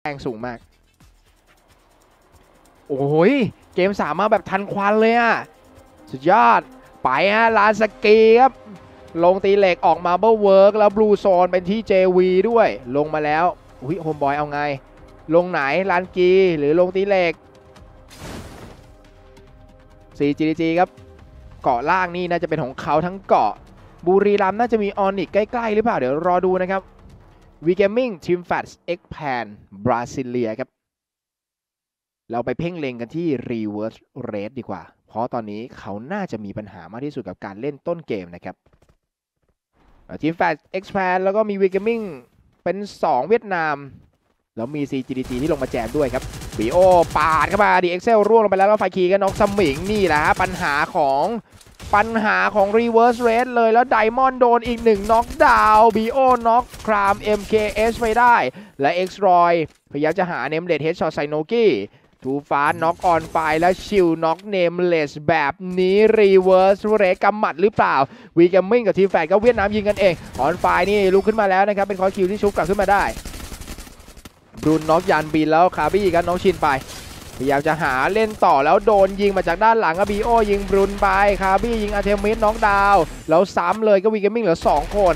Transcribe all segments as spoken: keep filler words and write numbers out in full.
แรงสูงมากโอ้ยเกมสามมาแบบทันควันเลยอ่ะสุดยอดไปฮะลานสกีครับลงตีเหล็กออกมาเบิลเวิร์กแล้วบลูโซนเป็นที่ เจ วี ด้วยลงมาแล้วอุ้ยโฮมบอยเอาไงลงไหนลานกีหรือลงตีเหล็ก ซี จี ดี จี ครับเกาะล่างนี่น่าจะเป็นของเขาทั้งเกาะบุรีรัมย์น่าจะมีออนิกใกล้ๆหรือเปล่าเดี๋ยวรอดูนะครับวีเกมมิ่งทีมแฟตส์เอ็กแพนบราซิเลียครับเราไปเพ่งเล็งกันที่ Reverse Rate ดีกว่าเพราะตอนนี้เขาน่าจะมีปัญหามากที่สุดกับการเล่นต้นเกมนะครับทีมแฟตส์เอ็กแพนแล้วก็มีวีเกมมิ่งเป็นสองเวียดนามแล้วมี ซี จี ดี จี ที่ลงมาแจมด้วยครับบีโอปาดเข้ามาดีเอ็กเซลร่วงลงไปแล้วแล้วไฟคีก็น็อกสมิงนี่แหละฮะปัญหาของปัญหาของ Reverse Rate เลยแล้วไดมอนด์โดนอีกหนึ่งน็อกดาวน์บีโอน็อกคราม เอ็ม เค เอส ไปได้และ X รอยพยายามจะหาเนมเลสเฮดช็อตไซโนกี้ทูฟ้าน็อกออนไฟและชิลน็อกเนมเลสแบบนี้ Reverse Rate กำหมัดหรือเปล่าวีแกมมิ่งกับทีมแฟร์ก็เวียดนามยิงกันเองออนไฟนี่ลุกขึ้นมาแล้วนะครับเป็นคอร์คิวที่ชุบกลับขึ้นมาได้บรูนน็อกยานบินแล้วคาบี้กันน้องชินไปพยายามจะหาเล่นต่อแล้วโดนยิงมาจากด้านหลังบีโอยิงบรูนไปคาบี้ยิงอาร์เทมิสน็อกดาวน์แล้วซ้ำเลยก็วีเกมมิ่งเหลือสองคน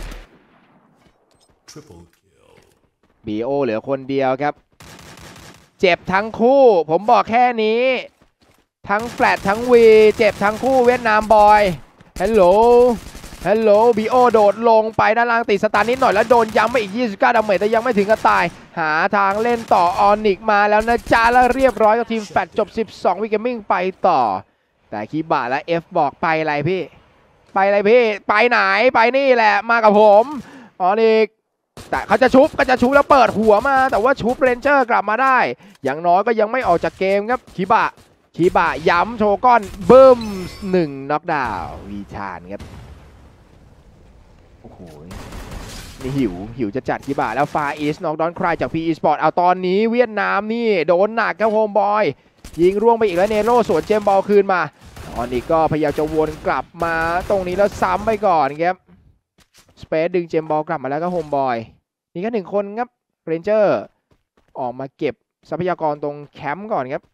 บีโอเหลือคนเดียวครับเจ็บทั้งคู่ผมบอกแค่นี้ทั้งแฟลตทั้งวีเจ็บทั้งคู่เวียดนามบอยฮัลโหลฮัลโหลบีโอโดดลงไปด้านล่างติดสตาร์นิดหน่อยแล้วโดนย้ำไปอีกยี่สิบเก้าดาเมจแต่ยังไม่ถึงกับตายหาทางเล่นต่อออนิกมาแล้วนะจ๊ะแล้วเรียบร้อยกับทีมแฟตจบสิบสองวิกเกมมิ่งไปต่อแต่คีบะและ F บอกไปอะไรพี่ไปอะไรพี่ไปไหนไปนี่แหละมากับผมออนิกแต่เขาจะชุบก็จะชุบแล้วเปิดหัวมาแต่ว่าชุบเรนเจอร์กลับมาได้อย่างน้อยก็ยังไม่ออกจากเกมครับคีบะคีบะย้ำโชว์ก้อนบึ้มหนึ่งน็อกดาวน์วีชานครับโอ้โหนี่หิวหิวจะจัดกีบาแล้วฟาอีสน็อกดอนคลายจาก พี อี Sport เอาตอนนี้เวียดนามนี่โดนหนักครับโฮมบอยยิงร่วงไปอีกแล้วเนโร่สวนเจมบอลคืนมาออนอีกก็พยายามจะวนกลับมาตรงนี้แล้วซ้ำไปก่อนครับสเปซดึงเจมบอลกลับมาแล้วก็โฮมบอยนี่แค่หนึ่งคนครับเรนเจอร์ออกมาเก็บทรัพยากรตรงแคมป์ก่อนครับ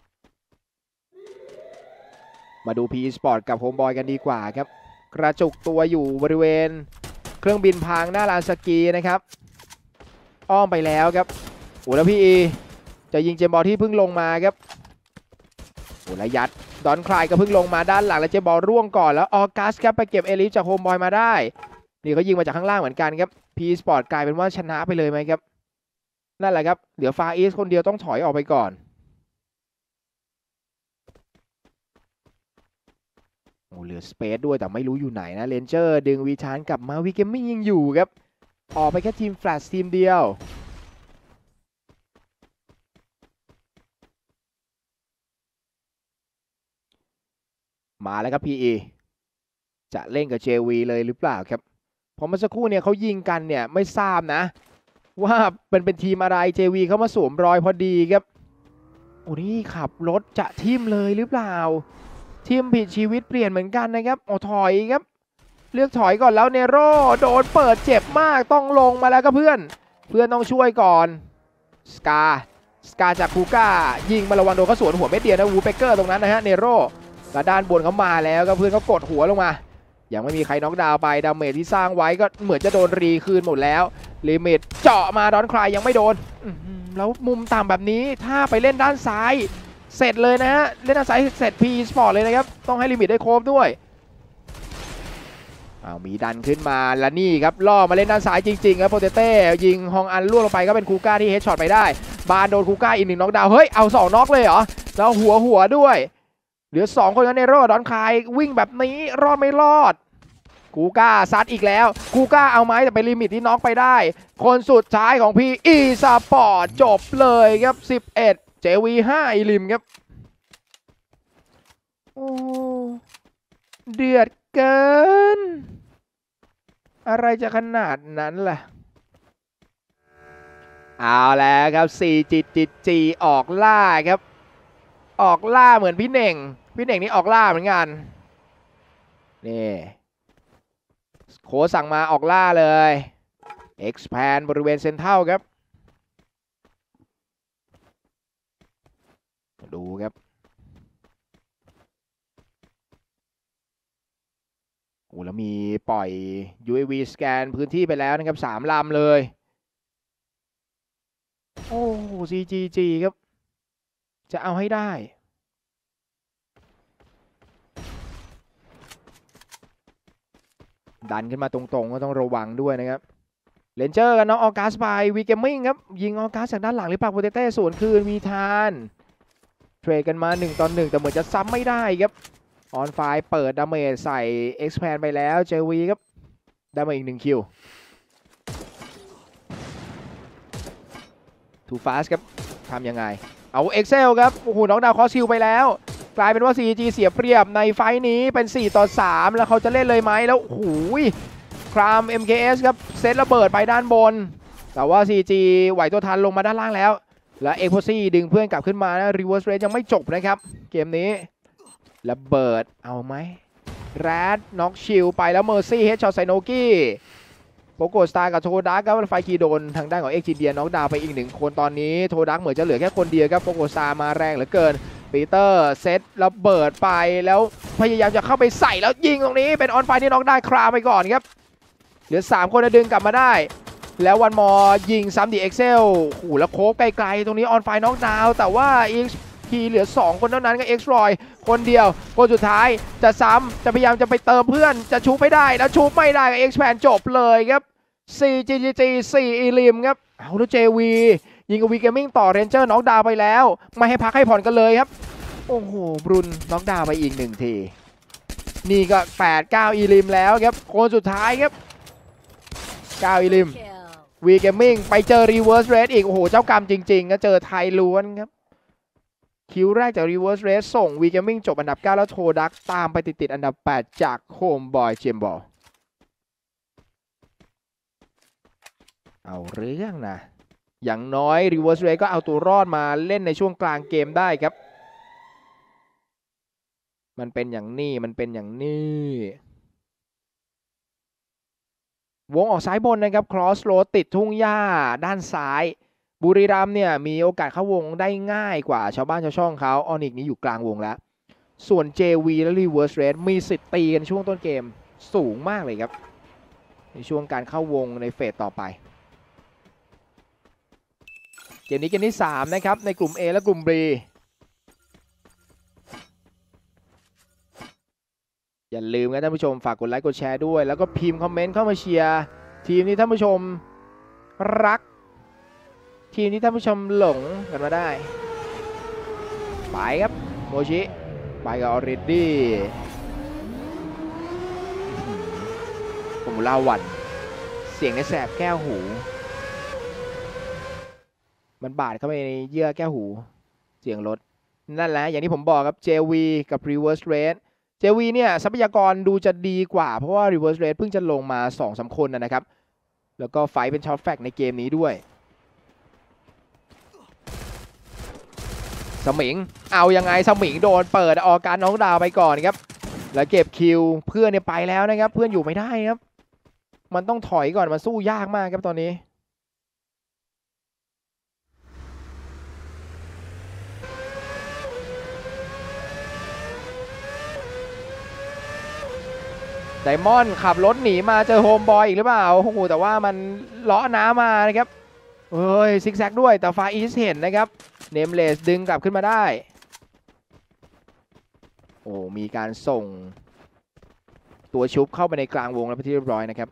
มาดู พี อี Sport กับโฮมบอยกันดีกว่าครับกระจุกตัวอยู่บริเวณเครื่องบินพังหน้าลานสกีนะครับอ้อมไปแล้วครับโอ้แล้วพี่อีจะยิงเจมบอลที่เพิ่งลงมาครับโอ้ระยัดดอนคลายก็เพิ่งลงมาด้านหลังแล้วเจมบอลร่วงก่อนแล้วออกัสครับไปเก็บเอลิสจากโฮมบอยมาได้นี่เขายิงมาจากข้างล่างเหมือนกันครับพีสปอร์ตกลายเป็นว่าชนะไปเลยไหมครับนั่นแหละครับเหลือฟาอีสคนเดียวต้องถอยออกไปก่อนโอ้เหลือสเปซด้วยแต่ไม่รู้อยู่ไหนนะเรนเจอร์ดึงวีชานกลับมาวีเกมมิ่งยังอยู่ครับออกไปแค่ทีมแฟลชทีมเดียวมาแล้วครับพีเอจะเล่นกับ เจ วี เลยหรือเปล่าครับเพราะเมื่อสักครู่เนี่ยเขายิงกันเนี่ยไม่ทราบนะว่าเป็นเป็นทีมอะไร เจ วี เขามาสวมรอยพอดีครับโอ้นี่ขับรถจะทิ่มเลยหรือเปล่าทิ่มผิดชีวิตเปลี่ยนเหมือนกันนะครับโอ้ถอยครับเลือกถอยก่อนแล้วเนโร่โดนเปิดเจ็บมากต้องลงมาแล้วก็เพื่อนเพื่อนต้องช่วยก่อนสกาสกาจากคูก้ายิงมาระวังโดนเขาสวนหัวเม็ดเดียวนะวูเปเกอร์ตรงนั้นนะฮะเนโร่และด้านบนเขามาแล้วก็เพื่อนเขากดหัวลงมายังไม่มีใครน็อกดาวน์ไปดาเมจที่สร้างไว้ก็เหมือนจะโดนรีคืนหมดแล้วลิมิตเจาะมาดอนคลายยังไม่โดนแล้วมุมต่ำแบบนี้ถ้าไปเล่นด้านซ้ายเสร็จเลยนะฮะเล่นด้านซ้ายเสร็จ พี อี Sport เลยนะครับต้องให้ลิมิตได้ครบด้วยเอามีดันขึ้นมาแล้วนี่ครับล่อมาเล่นด้านซ้ายจริงๆครับโปเตเต้ยิงฮองอันล่วงลงไปก็เป็นคูก้าที่เฮดช็อตไปได้บานโดนคูก้าอีกหนึ่งน็อกดาวน์เฮ้ยเอาสองน็อกเลยเหรอแล้วหัวหัวด้วยเหลือสองคนกันในรอดดอนคายวิ่งแบบนี้รอดไม่รอดคูก้าซัดอีกแล้วคูก้าเอาไม้แต่ไปลิมิตที่น็อกไปได้คนสุดท้ายของพี่อีสปอร์ตจบเลยครับสิบเอ็ด เจ วี ห้าอีลิมครับโอ้เดือดเกินอะไรจะขนาดนั้นล่ะเอาแล้วครับสี่จิตจิตจีออกล่าครับออกล่าเหมือนพี่เน่งพี่เน่งนี่ออกล่าเหมือนกันนี่โค้ชสั่งมาออกล่าเลย expand บริเวณเซนเทรัลครับดูครับโอ้แล้วมีปล่อย ยู เอ วี สแกนพื้นที่ไปแล้วนะครับสามลำเลยโอ้ ซี จี จี ครับจะเอาให้ได้ดันขึ้นมาตรงๆก็ต้องระวังด้วยนะครับเลนเจอร์กันน้องออกัสไปวีเกมมิ่งครับยิงออกัสจากด้านหลังหรือเปล่าโปเตเต้สวนคืนมีทานเทรดกันมาหนึ่งต่อหนึ่งแต่เหมือนจะซ้ำไม่ได้ครับออนไฟเปิดดาเมจใส่ Expand ไปแล้วเจวีครับได้มาอีกหนึ่งคิวทูฟาสครับทำยังไงเอา Excel ครับโอ้โหน้องดาวคอสคิวไปแล้วกลายเป็นว่า ซี จี เสียเปรียบในไฟนี้เป็นสี่ต่อสามแล้วเขาจะเล่นเลยไหมแล้วโอ้โหคราม เอ็ม เค เอส ครับเซตระเบิดไปด้านบนแต่ว่า ซี จี ไหวตัวทันลงมาด้านล่างแล้วและเอ็กโพซี่ดึงเพื่อนกลับขึ้นมานะรีเวิร์สเรทยังไม่จบนะครับเกมนี้ระเบิดเอาไหมแรดน็อกชิลไปแล้วเมอร์ซี่เฮดช็อตไซโนกี้โปโกสตาร์กับโทดักครับไฟคีโดนทางด้านของเอ็กจิเดียน็อกดาวไปอีกหนึ่งคนตอนนี้โทดักเหมือนจะเหลือแค่คนเดียวครับโปโกสตาร์มาแรงเหลือเกินปีเตอร์เซตระเบิดไปแล้วพยายามจะเข้าไปใส่แล้วยิงตรงนี้เป็นออนไฟที่น็อกได้คราไปก่อนครับเหลือสามคนดึงกลับมาได้แล้ววันมอยิงซ้ำดีเอ็กเซลโอ้โหแล้วโคบไกลๆตรงนี้ออนไฟน็อกดาวแต่ว่าอีกทีเหลือสองคนเท่านั้นก็เอ็กซ์รอยคนเดียวคนสุดท้ายจะซ้ำจะพยายามจะไปเติมเพื่อนจะชูไม่ได้แล้วชูไม่ได้กับเอ็กซ์แพนจบเลยครับซี จี จี จี สี่อีลิมครับเอาแล้ว เจ วี ยิงกับวีเกมมิ่งต่อเรนเจอร์น็อกดาวไปแล้วไม่ให้พักให้ผ่อนกันเลยครับโอ้โหบรุนน็อกดาวไปอีกหนึ่งทีนี่ก็แปด เก้าอีลิมแล้วครับคนสุดท้ายครับเก้าอีลิมวีเกมมิ่งไปเจอรีเวิร์สเรสอีกโอ้โหเจ้ากรรมจริงๆก็เจอไทยล้วนครับคิวแรกจากรีเวิร์สเรสส่งวีเกมมิ่งจบอันดับเก้าแล้วโทดักตามไปติดๆอันดับแปดจากโฮมบอยเจมบอลเอาเรื่องนะอย่างน้อยรีเวิร์สเรสก็เอาตัวรอดมาเล่นในช่วงกลางเกมได้ครับมันเป็นอย่างนี้มันเป็นอย่างนี้วงออกซ้ายบนนะครับครอสโรดติดทุ่งหญ้าด้านซ้ายบุรีรัมย์เนี่ยมีโอกาสเข้าวงได้ง่ายกว่าชาวบ้านชาวช่องเขาออนิกนี้อยู่กลางวงแล้วส่วน เจ วี และ Reverse Red มีสิทธิ์ตีกันช่วงต้นเกมสูงมากเลยครับในช่วงการเข้าวงในเฟสต่อไปเกมนี้เกมที่สามนะครับในกลุ่ม A และกลุ่ม B อย่าลืมนะท่านผู้ชมฝากกดไลค์กดแชร์ด้วยแล้วก็พิมพ์คอมเมนต์เข้ามาเชียร์ทีมที่ท่านผู้ชมรักทีมที่ท่านผู้ชมหลงกันมาได้ไปครับโมชิไปกับออริดดี้ผมเล่าวันเสียงในแสบแก้วหูมันบาดเข้าไปในเยื่อแก้วหูเสียงรถนั่นแหละอย่างที่ผมบอกครับ เจ วี กับ Reverse Red เจ วี เนี่ยทรัพยากรดูจะดีกว่าเพราะว่า Reverse Red เพิ่งจะลงมา สองสาม คนนะครับแล้วก็ไฟเป็นช็อตแฟกในเกมนี้ด้วยสมิงเอายังไงสมิงโดนเปิดออกการน้องดาวไปก่อนครับแล้วเก็บคิวเพื่อนเนี่ยไปแล้วนะครับเพื่อนอยู่ไม่ได้ครับมันต้องถอยก่อนมันสู้ยากมากครับตอนนี้ไดมอนด์ขับรถหนีมาเจอโฮมบอยอีกหรือเปล่าโอ้โหแต่ว่ามันเลาะน้ำมานะครับเฮ้ยซิกแซกด้วยแต่ฟาอีสเห็นนะครับเนมเลสดึงกลับขึ้นมาได้โอ้มีการส่งตัวชุบเข้าไปในกลางวงแล้วเป็นที่เรียบร้อยนะครับ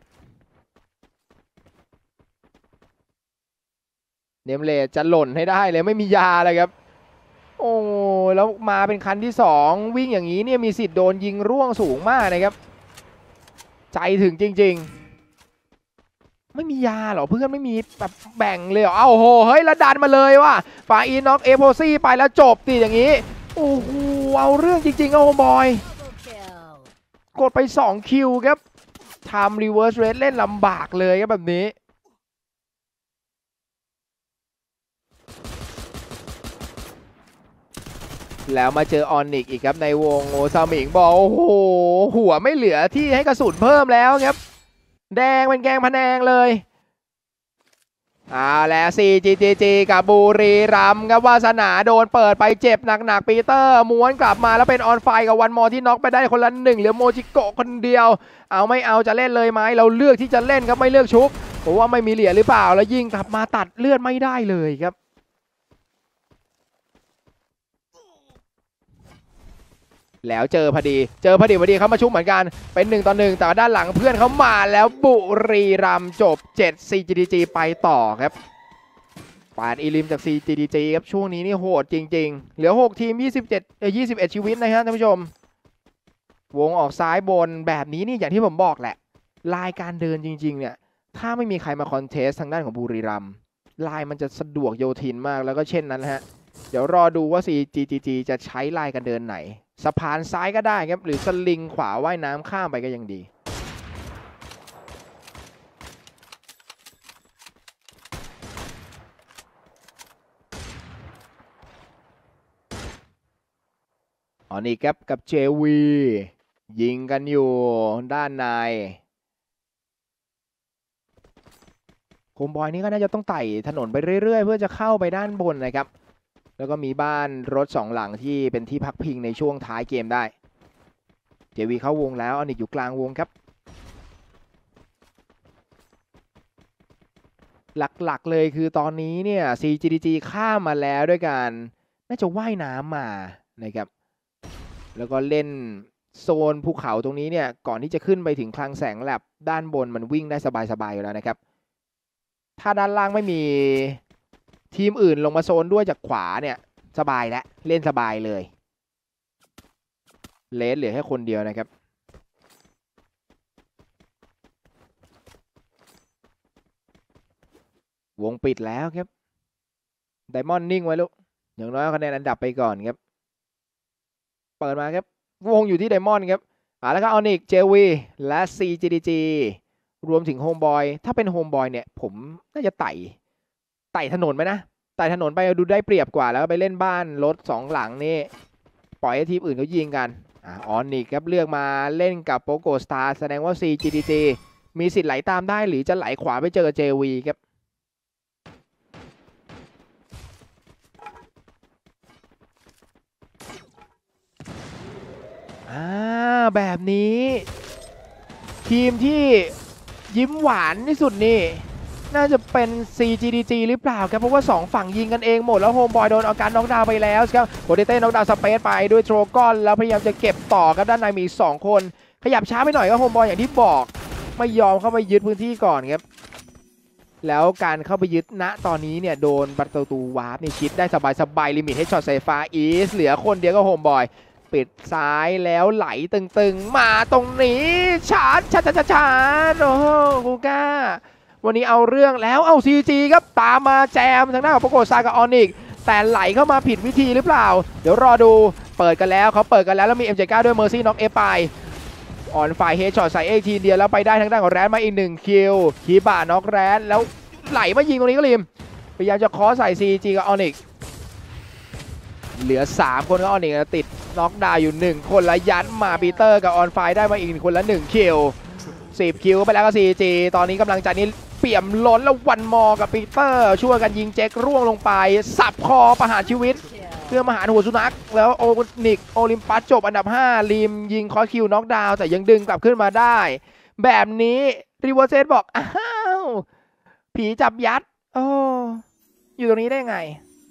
เนมเลสจะหล่นให้ได้เลยไม่มียาเลยครับโอ้แล้วมาเป็นคันที่สองวิ่งอย่างนี้เนี่ยมีสิทธิ์โดนยิงร่วงสูงมากนะครับใจถึงจริงๆไม่มียาเหรอเพื่อนไม่มีแบบแบ่งเลยเหรอเอ้าโหเฮ้ยแล้วดันมาเลยว่ะฟาอีน็อกเอโพซี่ไปแล้วจบตีอย่างนี้โอ้โหเอาเรื่องจริงๆเอาบอยกดไปสองคิวครับทำรีเวิร์สเรทเล่นลำบากเลยครับแบบนี้แล้วมาเจอออนิกอีกครับในวงโอซามิงบอกโอ้โหหัวไม่เหลือที่ให้กระสุนเพิ่มแล้วครับแดงเป็นแกงพะแนงเลยอ่าแล้ว ซี จี จี จี กับบุรีรัมย์ครับวาสนาโดนเปิดไปเจ็บหนักๆปีเตอร์ม้วนกลับมาแล้วเป็นออนไฟกับวันมอที่น็อกไปได้คนละหนึ่งเหลือโมจิโกะคนเดียวเอาไม่เอาจะเล่นเลยไหมเราเลือกที่จะเล่นครับไม่เลือกชุบผมว่าไม่มีเหรียญหรือเปล่าแล้วยิงกลับมาตัดเลือดไม่ได้เลยครับแล้วเจอพอดีเจอพอดีพอดีเขามาชุบเหมือนกันเป็นหนึ่งต่อหนึ่งแต่ด้านหลังเพื่อนเขามาแล้วบุรีรัมย์จบเจ็ด ซี จี ดี จี ไปต่อครับปาดอีลิมจาก ซี จี ดี จี ครับช่วงนี้นี่โหดจริงๆเหลือหกทีมยี่สิบเจ็ดเอ่อยี่สิบเอ็ดชีวิตนะฮะท่านผู้ชมวงออกซ้ายบนแบบนี้นี่อย่างที่ผมบอกแหละลายการเดินจริงๆเนี่ยถ้าไม่มีใครมาคอนเทสทางด้านของบุรีรัมย์ลายมันจะสะดวกโยทินมากแล้วก็เช่นนั้นฮะเดี๋ยวรอดูว่า ซี จี ดี จี จะใช้ลายการเดินไหนสะพานซ้ายก็ได้ครับหรือสลิงขวาว่ายน้ำข้ามไปก็ยังดีอ๋อนี่ครับกับเจวียิงกันอยู่ด้านในโคมบอยนี่ก็น่าจะต้องไต่ถนนไปเรื่อยๆเพื่อจะเข้าไปด้านบนนะครับแล้วก็มีบ้านรถสองหลังที่เป็นที่พักพิงในช่วงท้ายเกมได้เจวีเข้าวงแล้วอนิกอยู่กลางวงครับหลักๆเลยคือตอนนี้เนี่ย ซี จี ดี จี ข้ามมาแล้วด้วยกันน่าจะว่ายน้ำมานะครับแล้วก็เล่นโซนภูเขาตรงนี้เนี่ยก่อนที่จะขึ้นไปถึงคลังแสงแลบด้านบนมันวิ่งได้สบายๆอยู่แล้วนะครับถ้าด้านล่างไม่มีทีมอื่นลงมาโซนด้วยจากขวาเนี่ยสบายแล้วเล่นสบายเลยเลสเหลือแค่คนเดียวนะครับวงปิดแล้วครับไดมอนด์นิ่งไว้ลูกอย่างน้อยคะแนนอันดับไปก่อนครับเปิดมาครับวงอยู่ที่ไดมอนด์ครับอ่าแล้วก็ออนิกเจวีและ ซี จี ดี จี รวมถึงโฮมบอยถ้าเป็นโฮมบอยเนี่ยผมน่าจะไต่ไต่ถนนไหมนะไต่ถนนไปดูได้เปรียบกว่าแล้วไปเล่นบ้านรถสองหลังนี่ปล่อยให้ทีมอื่นเขายิงกันอ่าออนิกครับเลือกมาเล่นกับโปโกสตาร์แสดงว่า ซี จี ดี จี มีสิทธิ์ไหลตามได้หรือจะไหลขวาไปเจอ เจ วี ครับอ่าแบบนี้ทีมที่ยิ้มหวานที่สุดนี่น่าจะเป็น ซี จี ดี จี หรือเปล่าครับเพราะว่าสองฝั่งยิงกันเองหมดแล้วโฮมบอยโดนเอาการน็อกดาวน์ไปแล้วครับโคเดเต้น็อกดาวน์สเปซไปด้วยโทรกอนแล้วพยายามจะเก็บต่อครับด้านในมีสองคนขยับช้าไปหน่อยก็โฮมบอยอย่างที่บอกไม่ยอมเข้าไปยึดพื้นที่ก่อนครับแล้วการเข้าไปยึดณตอนนี้เนี่ยโดนประตูวาร์ปนี่ชิดได้สบายๆลิมิตให้ช็อตไฟฟ้าอีสเหลือคนเดียวก็โฮมบอยปิดซ้ายแล้วไหลตึงๆมาตรงนี้ชาร์จชาร์จชาร์จชาร์จโอ้โหกูก้าวันนี้เอาเรื่องแล้วเอา ซี จี ครับตามมาแจมทางหน้าของโปโกซากับออนิกแต่ไหลเข้ามาผิดวิธีหรือเปล่าเดี๋ยวรอดูเปิดกันแล้วเขาเปิดกันแล้วแล้วมี เอ็ม เจ เก้า ด้วยเมอร์ซี่น็อกเอไปออนไฟเฮดช็อตใส่เอทีเดียวแล้วไปได้ทางด้านของแรนมาอีกหนึ่งคิวคีบะน็อกแรนแล้วไหลมายิงตรงนี้ก็ริมพยายามจะคอใส่ ซี จี กับออนิกเหลือสามคนก็ออนิกติดน็อกดาวอยู่หนึ่งคนละยัดมาปีเตอร์กับออนไฟได้มาอีกคนละหนึ่งคิวสิบคิวไปแล้วก็ ซี จี ตอนนี้กำลังใจนี้เปี่ยมล้นแล้ววันมอกับปีเตอร์ช่วยกันยิงแจ็คร่วงลงไปสับคอประหารชีวิตเพื่อมาหาหัวสุนัขแล้วโอนิกโอลิมปัสจบอันดับห้าริมยิงคอคิวน็อกดาวแต่ยังดึงกลับขึ้นมาได้แบบนี้รีเวอร์เซตบอกอ้าวผีจับยัดโอ้อยู่ตรงนี้ได้ไง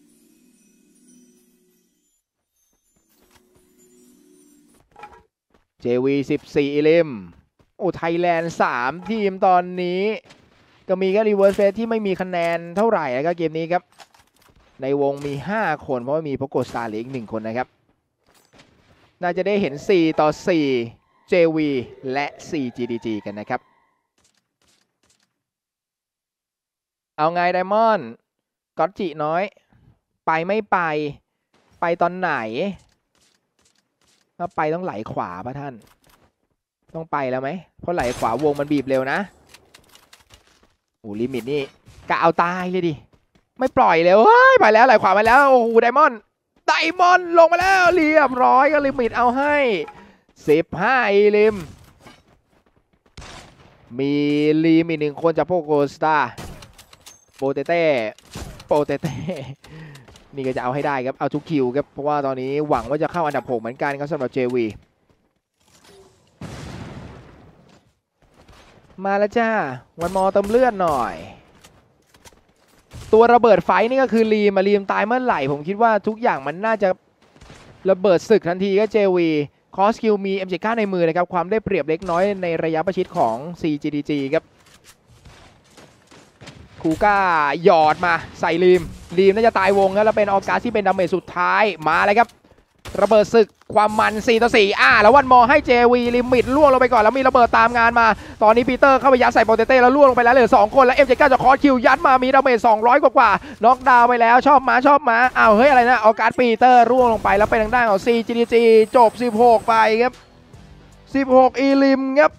เจวีสิบสี่อิลิมโอ้ไทยแลนด์สามทีมตอนนี้ก็มีแค่รีเวิร์สเฟสที่ไม่มีคะแนนเท่าไหร่แล้วก็เกมนี้ครับในวงมีห้าคนเพราะว่ามีโปโกสตาร์อีกหนึ่งคนนะครับน่าจะได้เห็นสี่ต่อสี่ เจ วี และ ซี จี ดี จี กันนะครับเอาไงไดมอนด์ก็อตจิน้อยไปไม่ไปไปตอนไหนถ้าไปต้องไหลขวาป่ะท่านต้องไปแล้วไหมเพราะไหลขวาวงมันบีบเร็วนะโอ้ลิมิตนี่กะเอาตายเลยดิไม่ปล่อยเลยเฮ้ยไปแล้วไหลขวามาแล้วโอ้โหไดมอนด์ไดมอนด์ลงมาแล้วเรียบร้อยก็ลิมิตเอาให้สิบห้าอีลิมมีลิมิตหนึ่งคนจากโปโกสตาร์โปเตเต้โปเตเต้นี่ก็จะเอาให้ได้ครับเอาทุกคิวครับเพราะว่าตอนนี้หวังว่าจะเข้าอันดับหกเหมือนกันครับสำหรับ เจ วี มาแล้วจ้าวันมอเติมเลือดหน่อยตัวระเบิดไฟนี่ก็คือลีมมาลีมตายเมื่อไหร่ผมคิดว่าทุกอย่างมันน่าจะระเบิดศึกทันทีก็ เจ วี คอสคิวมี เอ็ม เจ็ดสิบเก้า ในมือนะครับความได้เปรียบเล็กน้อยในระยะประชิดของ ซี จี ดี จี ครับคูก้าหยอดมาใส่ลีมลีมน่าจะตายวงแล้วเป็นออกัสที่เป็นดาเมจสุดท้ายมาเลยครับระเบิดศึกความมันสี่ต่อสี่อ่าแล้ววันมอให้ เจ วี ลิมิตล่วงลงไปก่อนแล้วมีระเบิดตามงานมาตอนนี้ปีเตอร์เข้าไปยัดใส่โปเตเต้แล้วล่วงลงไปแล้วเหลือสองคนแล้ว เอ็ม เจ็ดสิบเก้า จะคอร์สคิวยัดมามีดาเมจสองร้อยกว่าๆน็อกดาวน์ไปแล้วชอบมาชอบมาอ้าวเฮ้ยอะไรนะออกัสปีเตอร์ร่วงลงไปแล้วเป็นทางด้านของ ซี จี ดี จี จบสิบหกไปครับสิบหกอีลิมครับ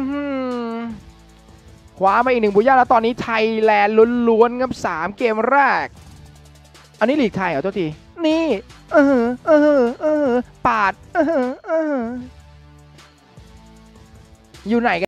คว้ามาอีกหนึ่งบุญญาแล้วตอนนี้ไทยแลนด์ล้วนๆครับสามเกมแรกอันนี้ลีกไทยเหรอตัวทีนี่เออเออเออปาดเออเอออยู่ไหนกัน